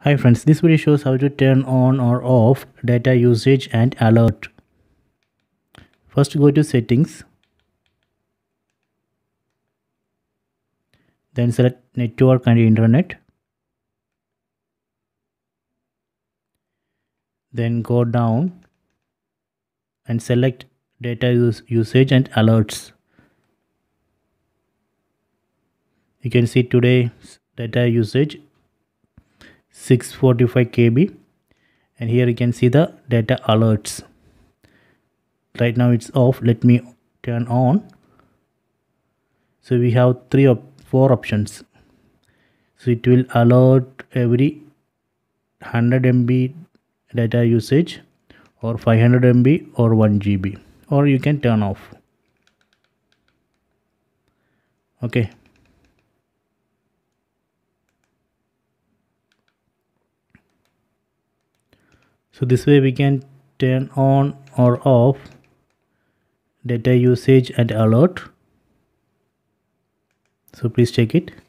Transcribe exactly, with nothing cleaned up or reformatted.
Hi friends, this video shows how to turn on or off data usage and alert. First go to settings, then select network and internet, then go down and select data use usage and alerts. You can see today's data usage six forty-five K B, and here you can see the data alerts. Right now it's off. Let me turn on. So we have three or four options. So it will alert every one hundred M B data usage or five hundred M B or one G B, or you can turn off. Okay. So this way we can turn on or off data usage and alert. So please check it.